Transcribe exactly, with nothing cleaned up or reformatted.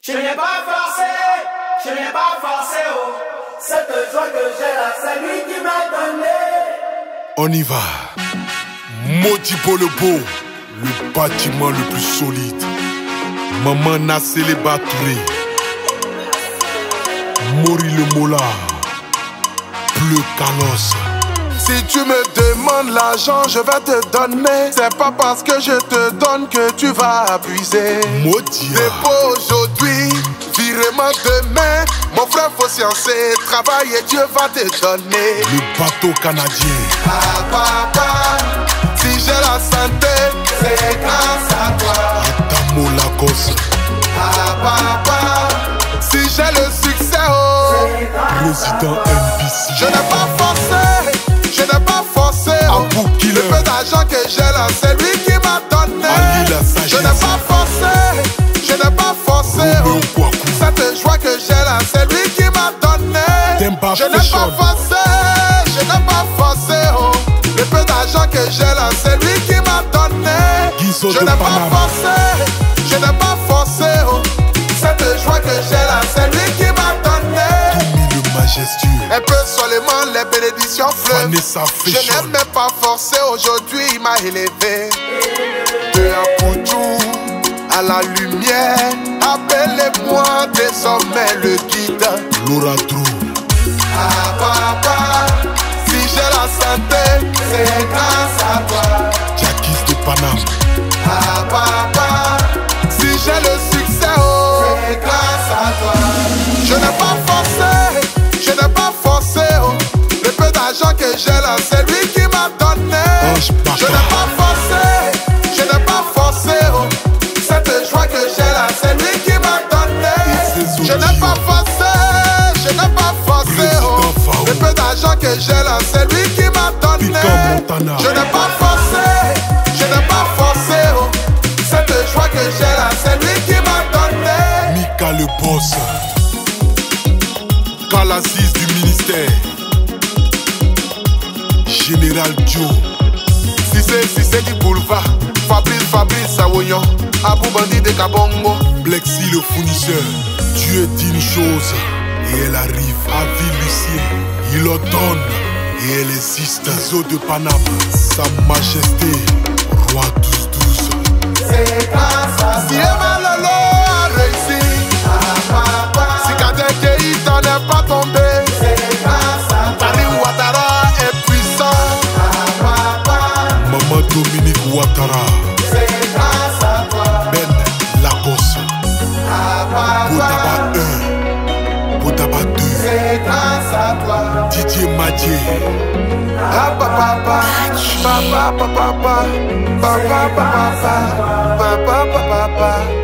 Je n'ai pas forcé, je n'ai pas forcé, oh. Cette joie que j'ai là, c'est lui qui m'a donné. On y va. Modibo le beau, le bâtiment le plus solide. Maman Nassé les Batouré. Mori le Mola. Bleu Canos. Si tu me demandes l'argent, je vais te donner. C'est pas parce que je te donne que tu vas abuser. Modia. Dépôt aujourd'hui, virement demain. Mon frère, faut sciencer, travailler, Dieu va te donner. Le bateau canadien. Ah papa, si j'ai la santé, c'est grâce à toi. Adamo Lagos. Ah papa, si j'ai le succès, oh, Président M B C. je n'ai pas forcé. Je n'ai pas forcé, oh. Le peu d'argent que j'ai là, c'est lui qui m'a donné. Je n'ai pas forcé, je n'ai pas forcé, oh. Cette joie que j'ai là, c'est lui qui m'a donné. Je n'ai pas forcé, je n'ai pas forcé, oh. Le peu d'argent que j'ai là, c'est lui qui m'a donné. Je n'ai pas forcé, je n'ai pas forcé, oh. Cette joie que j'ai là, c'est lui qui m'a donné. Le majestueux. Un peu seulement les bénédictions fleuves. Je n'ai même pas forcé, aujourd'hui il m'a élevé. De Apoudjou à la lumière, appelez-moi désormais le guide. Laura Drou. Ah papa, si j'ai la santé, c'est grâce à toi. Jacques de Paname. Ah papa, si j'ai le succès, oh, c'est grâce à toi. Je n'ai pas forcé, je n'ai pas forcé, oh. Le peu d'argent que j'ai là, c'est lui qui m'a donné. Je n'ai pas forcé, je n'ai pas forcé, oh. Cette joie que j'ai là, c'est lui qui m'a donné. Je n'ai pas forcé, je n'ai pas forcé, oh. Le peu d'argent que j'ai là, c'est lui qui m'a donné. Je n'ai pas forcé, je n'ai pas forcé, oh. Cette joie que j'ai là, c'est lui qui m'a donné. Mika le boss. Calasis du ministère. Général Joe. Si c'est, si c'est du boulevard. Fabrice, Fabrice, Sawoyon. Abou Bandi de Kabongo. Blexi le fournisseur. Dieu dit une chose et elle arrive. Avis Lucien, il ordonne et elle existe. Iso de Paname, Sa Majesté, Roi douze douze. C'est grâce à si Emma Lolo a réussi. Ah, papa. Si Kadek Keïta n'est pas tombé. C'est grâce à toi. Paris Ouattara est puissant. Ah, papa. Maman Dominique Ouattara. C'est grâce à toi. Ben Lagos. Ah, papa. Boutaba un. Boutaba deux. C'est grâce à toi. Didier Madier. Ah, papa, papa. Papa, papa, papa. Papa, papa, papa. Papa, papa, papa.